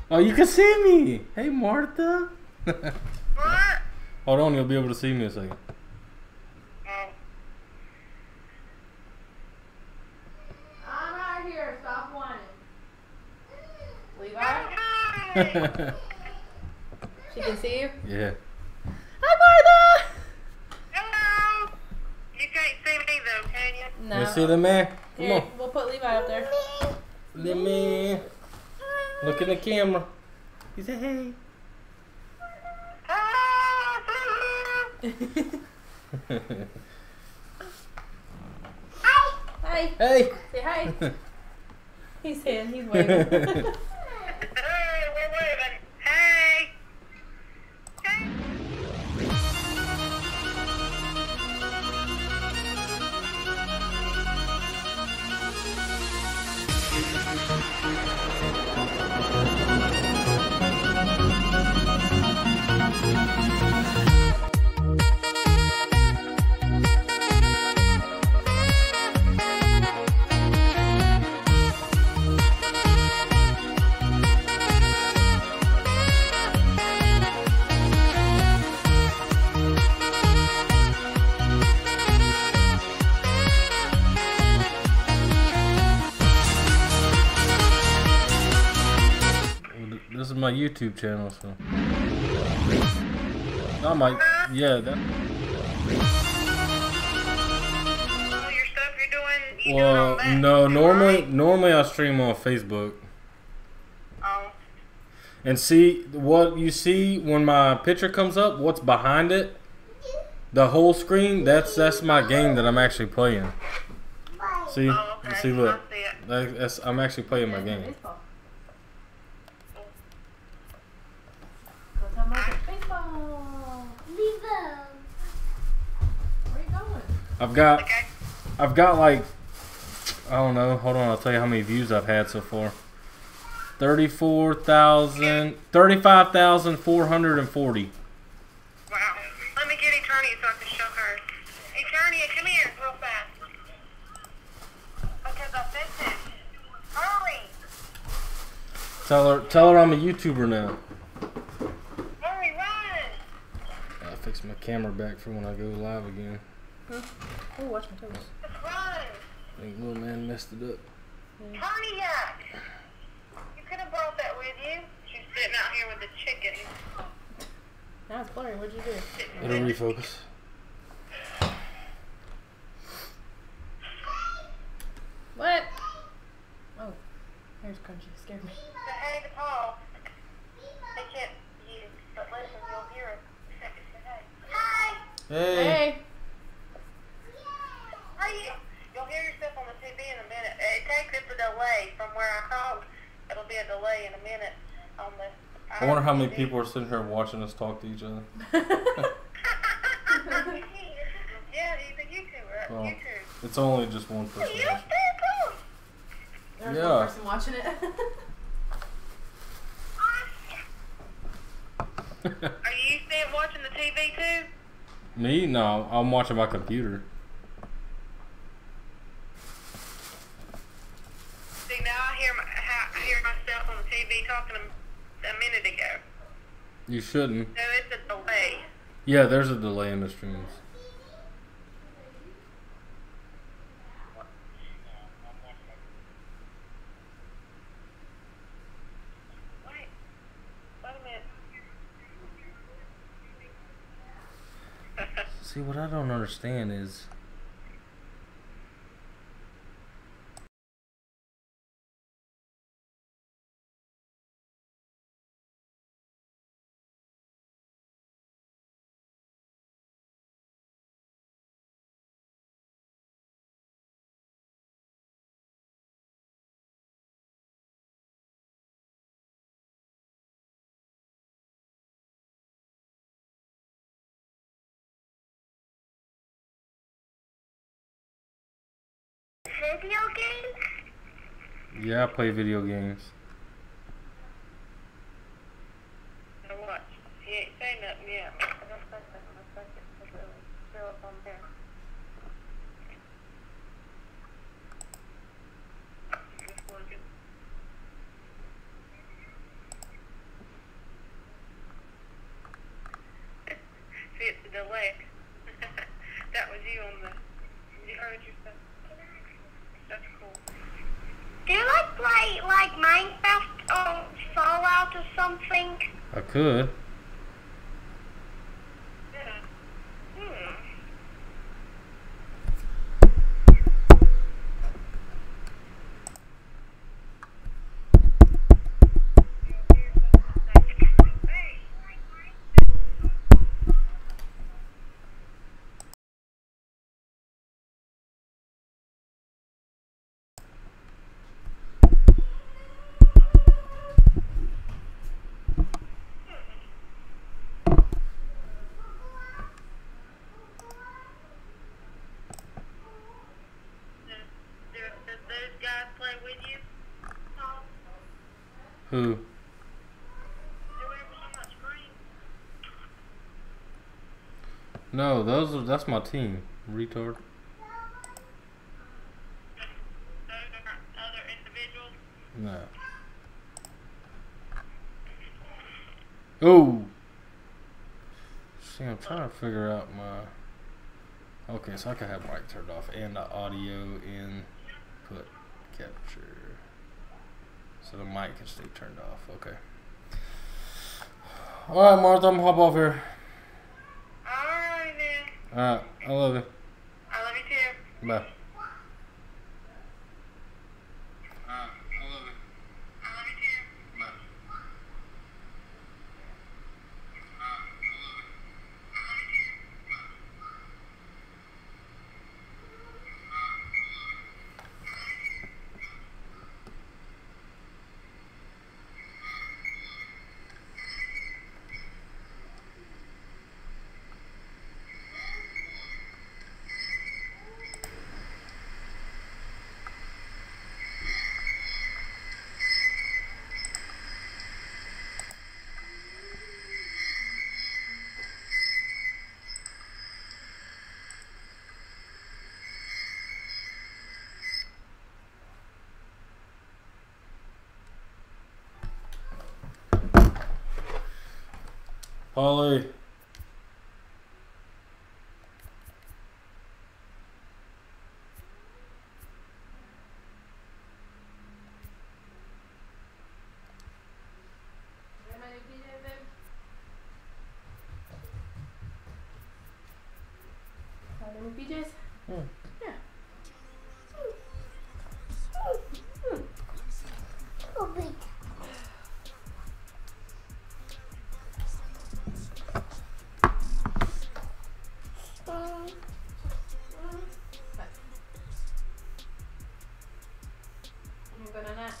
Oh, you can see me. Hey, Martha. What? Hold on, you'll be able to see me a second. Oh. I'm right here. Stop whining. Levi? Hi. She can see you? Yeah. Hi, Martha! Hello. You can't see me though, can you? No. You see the man? Come Here, on. we'll put Levi up there. Let me look in the camera. He said, hey. Hi. Hey. Say hi. He's saying he's waving. Hey, we're waving. Hey. Hey. This is my YouTube channel, so. I might, yeah. That, All your stuff you're doing, you doing well, all that no. too, right? Normally I stream on Facebook. Oh. And see what you see when my picture comes up. What's behind it? The whole screen. That's my game that I'm actually playing. See, Oh, okay. see, look. I see it. That's I'm actually playing my game. Baseball. Go tell Martha. Baseball. Where you going? Okay. I've got like, I don't know. Hold on, I'll tell you how many views I've had so far. 35,440. Wow. Let me get Eternia so I can show her. Eternia, come here real fast. Because I sent it. Hurry. Tell her I'm a YouTuber now. Hurry, run. I'll fix my camera back for when I go live again. Oh, watch my toes. Just run. I think little man messed it up. Eternia. You could have brought that with you. She's sitting out here with the chicken. Now it's blurry. What'd you do? It'll refocus. What? Oh, here's Crunchy. Scared me. Say hey to Paul. They can't you, but listen, you'll hear it. Say hey. Hi. Hey. Hey. Hi. You'll hear yourself on the TV in a minute. It takes a delay from where I talk. It'll be a delay in a minute on the. I wonder how many people are sitting here watching us talk to each other. Yeah, he's a YouTuber. Well, YouTube. it's only just one person. You watching. people. There's Yeah. one person watching it. Are you still watching the TV too? Me? No, I'm watching my computer. See, now I hear myself on the TV talking a minute ago. You shouldn't. So it's a delay. Yeah, there's a delay in the streams. Wait a minute. See, what I don't understand is... Video games? Yeah, I play video games. Now watch. He ain't saying nothing yet. I don't think that's gonna affect it. It's really still up on there. Just working. play like Minecraft or Fallout or something? I could. Does those guys play with you? Who? Whoever's on that screen. No, that's my team. Retard. Those are other individuals. No. Oh. See, I'm trying to figure out my. Okay, so I can have mic turned off and the audio input capture. So the mic can stay turned off. Okay. Alright, Martha, I'm gonna hop off here. Alright then. Alright, I love you. I love you too. Bye. Polly. PJs? Hmm. Yeah. I'm gonna not.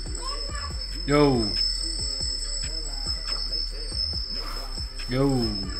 Yo. Yo.